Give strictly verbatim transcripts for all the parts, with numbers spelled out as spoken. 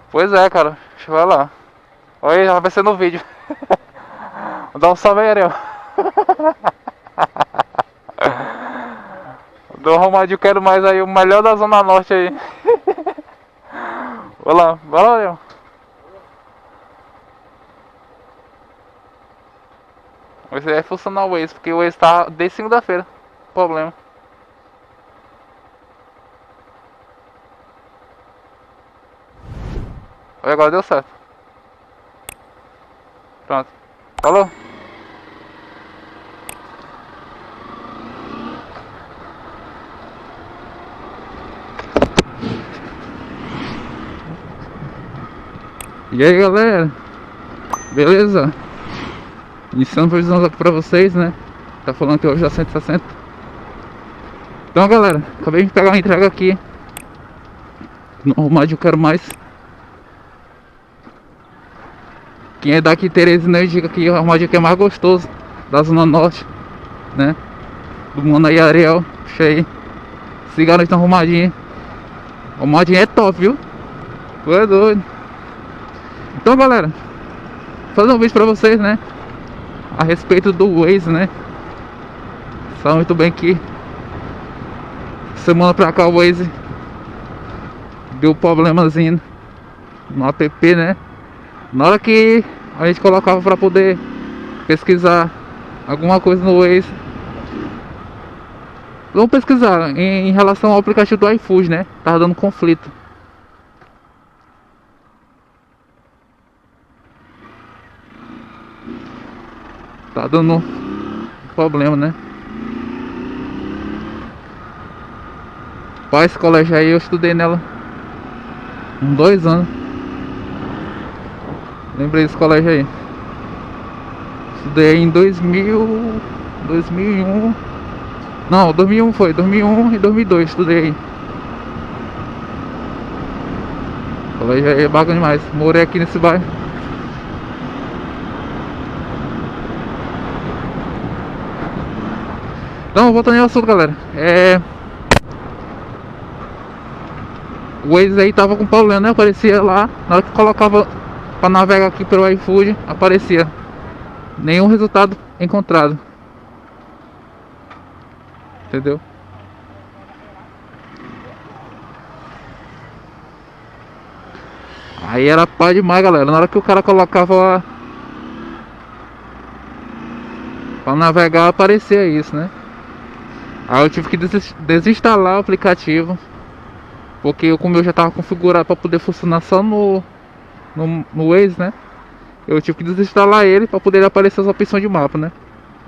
Pois é, cara. Deixa eu ver lá. Olha aí, já vai ser no vídeo. Dá um salve aí, Ariel. Do Romadinho, quero mais aí, o melhor da Zona Norte aí. Vai lá, vai lá, Ariel. Vai ser funcionar o Waze, porque o Waze tá desde segunda-feira. Problema. Olha, agora deu certo. Pronto. Falou? E aí, galera? Beleza? Iniciando previsão aqui pra vocês, né? Tá falando que hoje é cento e sessenta. Então, galera, acabei de pegar uma entrega aqui no Romádio, eu quero mais. Quem é daqui Teresina, eu digo que o Romádio aqui é mais gostoso da Zona Norte, né? Do Mano aí, Ariel. Puxa aí. Siga nós no Romadinho. O Romadinho é top, viu? Tu é doido. Então, galera, vou fazer um vídeo pra vocês, né? A respeito do Waze, né? Sabe muito bem que semana pra cá o Waze deu problemazinho no app, né? Na hora que a gente colocava pra poder pesquisar alguma coisa no Waze, vamos pesquisar em, em relação ao aplicativo do iFood, né? Tava dando conflito. Tá dando problema, né? Pai, esse colégio aí eu estudei nela uns dois anos. Lembrei desse colégio aí. Estudei em dois mil, dois mil e um. Não, dois mil e um foi, dois mil e um e dois mil e dois estudei aí. O colégio aí é bacana demais. Morei aqui nesse bairro. Então, voltando ao assunto, galera. É... O Waze aí tava com problema, né? Aparecia lá. Na hora que colocava pra navegar aqui pelo iFood, aparecia nenhum resultado encontrado. Entendeu? Aí era pá demais, galera. Na hora que o cara colocava lá pra navegar, aparecia isso, né? Aí eu tive que desis- desinstalar o aplicativo, porque o meu já tava configurado para poder funcionar só no, no, no Waze, né? Eu tive que desinstalar ele para poder aparecer as opções de mapa, né?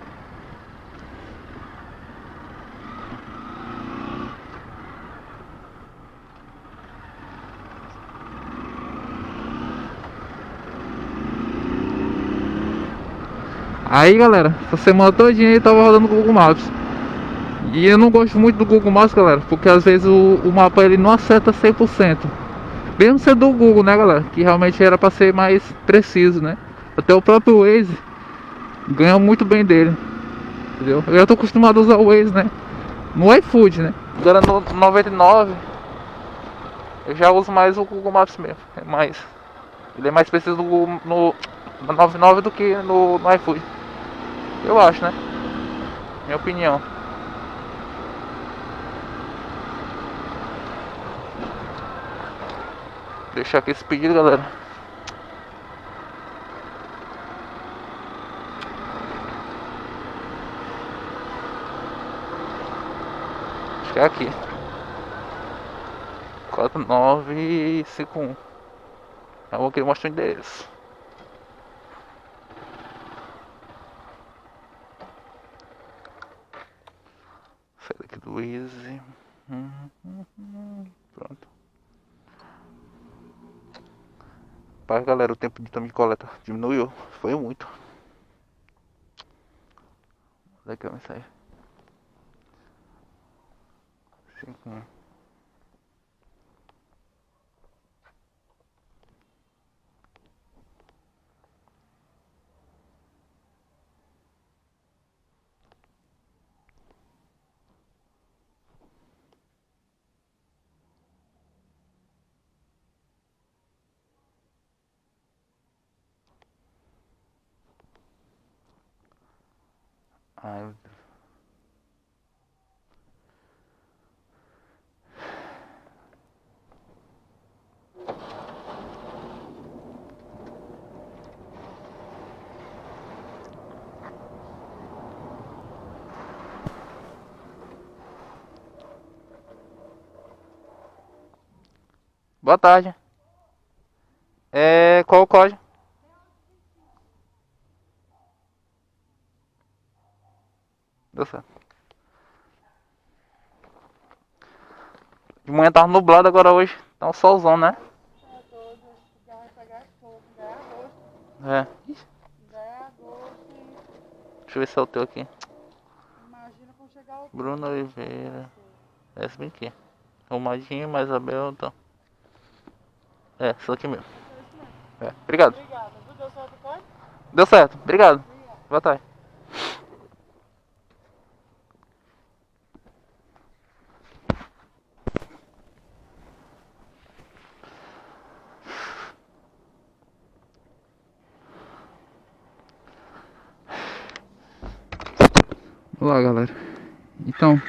Aí, galera, essa semana todinha eu tava rodando o Google Maps. E eu não gosto muito do Google Maps, galera, porque às vezes o, o mapa ele não acerta cem por cento. Mesmo sendo do Google, né, galera? Que realmente era para ser mais preciso, né? Até o próprio Waze ganha muito bem dele, entendeu? Eu já tô acostumado a usar o Waze, né? No iFood, né? Agora no noventa e nove eu já uso mais o Google Maps mesmo. É mais, ele é mais preciso no, Google- no, no noventa e nove do que no, no iFood. Eu acho, né? Minha opinião. Deixar aqui esse pedido, galera. Acho que é aqui. quatro nove cinco um. Eu vou querer mostrar o endereço. Sai daqui do Easy. Hum, hum, hum. Pronto. Paz, galera, o tempo de também de coleta diminuiu. Foi muito. Daqui a mensagem. cinco um. Ai, meu Deus. Boa tarde. É, qual o código? Deu certo. De manhã tava nublado, agora hoje tá um solzão, né? Tá doido, esse carro vai pegar fogo, já é agosto. É. Já é agosto e Deixa eu ver se é o teu aqui. imagina quando chegar o Bruno Oliveira. Esse bem aqui. Arrumadinho, mais Abel, então. É, isso aqui mesmo. É isso mesmo. É, obrigado. Obrigada. Tu deu certo o código? Deu certo, obrigado. Obrigada. Boa tarde. Olá, galera. Então,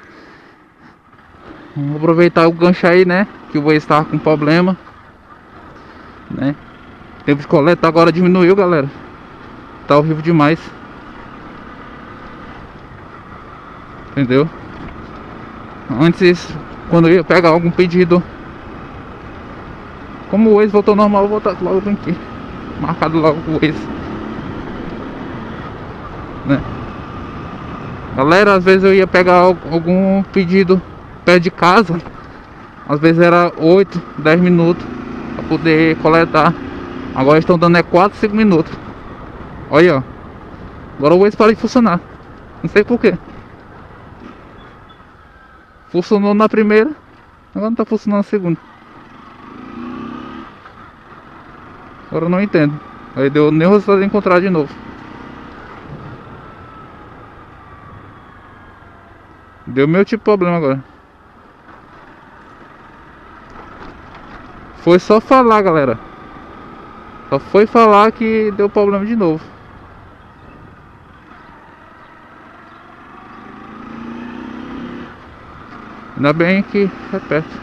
vamos aproveitar o gancho aí, né? Que o Waze estava com problema, né? O tempo de coleta agora diminuiu, galera. Tá horrível demais. Entendeu? Antes, quando eu ia pegar algum pedido, como o Waze voltou normal, eu vou botar logo bem aqui. Marcado logo o Waze, né? Galera, às vezes eu ia pegar algum pedido perto de casa. Às vezes era oito, dez minutos pra poder coletar. Agora estão dando é quatro, cinco minutos. Olha, ó. Agora o Waze para de funcionar. Não sei porquê. Funcionou na primeira, agora não tá funcionando na segunda. Agora eu não entendo. Aí deu nem o resultado de encontrar de novo. Deu meu tipo de problema agora. Foi só falar, galera. Só foi falar que deu problema de novo. Ainda bem que é perto.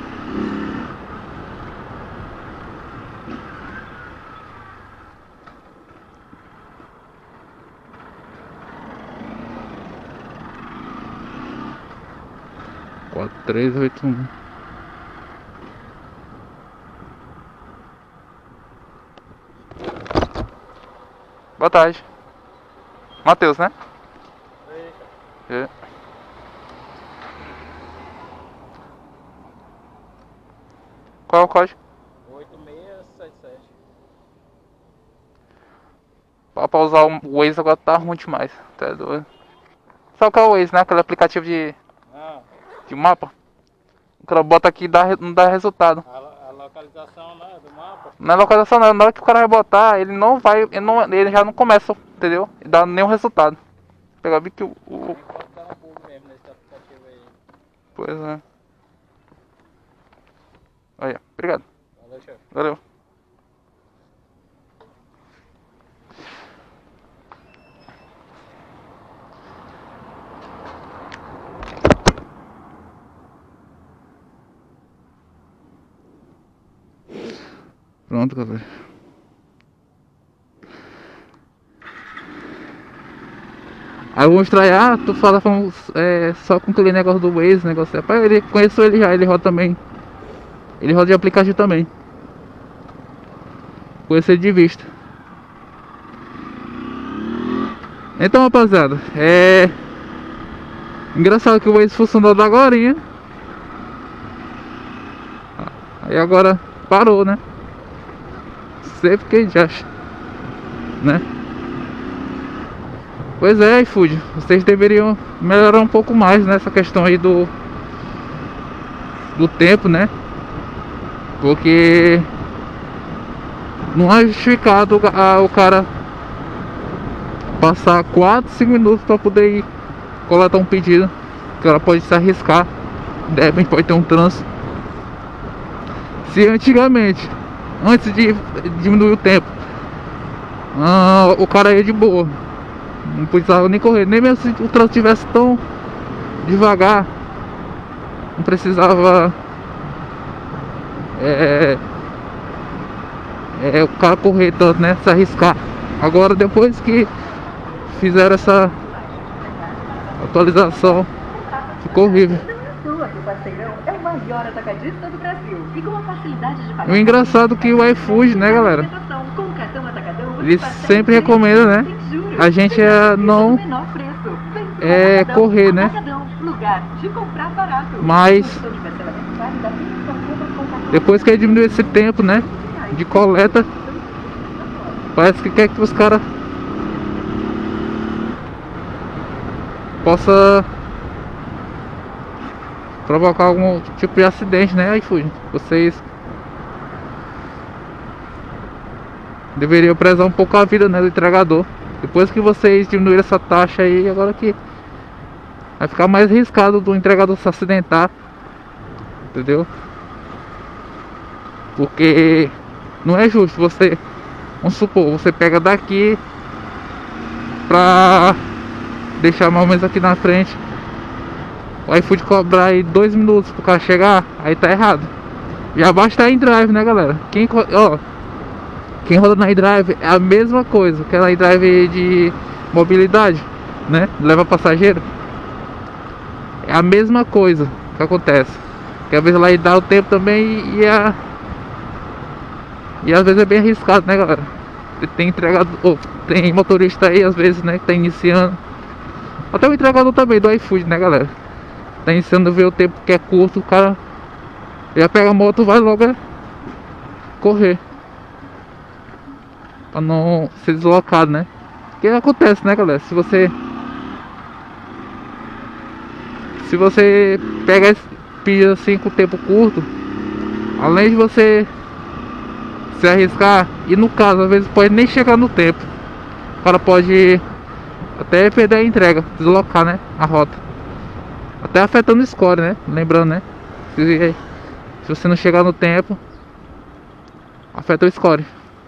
quatro três oito um. Boa tarde. Matheus, né? É. Qual é o código? oito seis sete sete. Pra usar o Waze agora tá ruim demais. Tá doido. Sabe o que é o Waze, né? Aquele aplicativo de, Ah, de mapa. O cara bota aqui e dá, não dá resultado. a, a localização, né, do mapa. Não é localização não, na hora que o cara vai botar, ele não vai, ele, não, ele já não começa, entendeu? E dá nenhum resultado. Pegar bem que o, o... Pode dar um bug mesmo nesse aplicativo aí. Pois é. Olha, obrigado. Valeu, chefe. Valeu. Pronto, galera. Aí eu vou mostrar aí, ah, tu fala com, é, só com aquele negócio do Waze, negócio. Rapaz, ele conheço ele já, ele roda também. Ele roda de aplicativo também. Conheço ele de vista. Então, rapaziada, é engraçado que o Waze funcionou da agorinha. Aí agora parou, né? Sempre que a gente acha, né? Pois é, iFood, vocês deveriam melhorar um pouco mais nessa questão aí do do tempo, né? Porque não é justificado a, o cara passar quatro, cinco minutos para poder ir coletar um pedido. O cara pode se arriscar, de repente pode ter um trânsito. Se antigamente, antes de diminuir o tempo, ah, o cara ia de boa, Não precisava nem correr. Nem mesmo se o trânsito estivesse tão devagar, não precisava é, é, o cara correr tanto, né? Se arriscar. Agora, depois que fizeram essa atualização, ficou horrível. É o maior atacadista do Brasil e com a facilidade de pagar. O engraçado é que o iFood, né, galera, ele sempre recomenda, né, a gente é não é correr, né, mas depois que ele diminuiu esse tempo, né, de coleta, parece que quer que os caras possa provocar algum tipo de acidente, né, iFood. Vocês deveriam prezar um pouco a vida, né, do entregador. Depois que vocês diminuíram essa taxa aí, agora que vai ficar mais arriscado do entregador se acidentar, entendeu? Porque não é justo você, vamos supor, você pega daqui pra deixar mais ou menos aqui na frente, o iFood cobrar aí dois minutos pro cara chegar, aí tá errado. Já basta a iDrive, né, galera? Quem, ó, quem roda na iDrive é a mesma coisa, aquela iDrive de mobilidade, né? Leva passageiro. É a mesma coisa que acontece. Que às vezes lá e dá o tempo também e a e às vezes é bem arriscado, né, galera? Tem entregador, oh, tem motorista aí às vezes, né, que tá iniciando. Até o entregador também do iFood, né, galera? Tá iniciando a ver o tempo que é curto, o cara já pega a moto, vai logo é correr pra não ser deslocado, né? Que acontece, né, galera? Se você Se você pega esse pia assim com tempo curto, além de você se arriscar, e no caso, às vezes pode nem chegar no tempo, o cara pode até perder a entrega, deslocar, né, a rota, até afetando o score, né? Lembrando, né? Se, se você não chegar no tempo, afeta o score.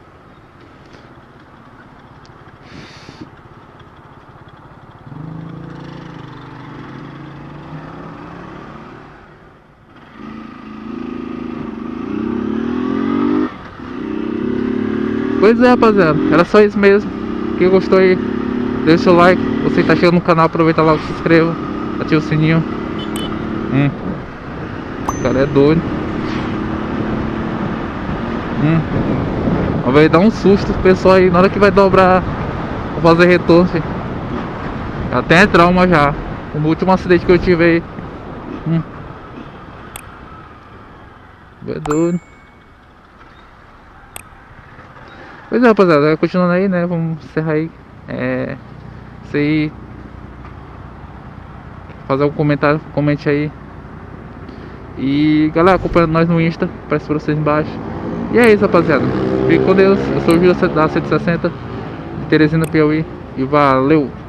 Pois é, rapaziada, era só isso mesmo. Quem gostou aí, deixa o seu like. Você tá chegando no canal, aproveita lá, se inscreva, ativa o sininho. Hum. O cara é doido. Hum. Vai dar um susto o pessoal aí na hora que vai dobrar pra fazer retorno, filho. Até é trauma já. O último acidente que eu tive aí. Hum. É doido. Pois é, rapaziada, continuando aí, né, vamos encerrar aí. É, se aí fazer algum comentário, comente aí. E galera, acompanhando nós no Insta, aparece pra vocês embaixo. E é isso, rapaziada, fique com Deus. Eu sou o Júlio da cento e sessenta, de Teresina, Piauí. E valeu!